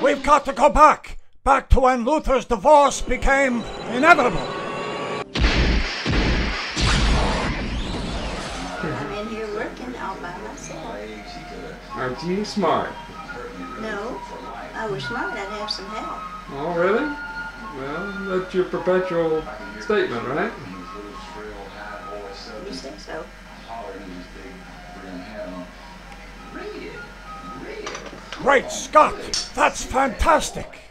We've got to go back. Back to when Luther's divorce became inevitable. I'm in here working all by myself. Aren't you smart? No, I was smart. I'd have some help. Oh, really? Well, that's your perpetual statement, right? You say so. Great Scott! That's fantastic!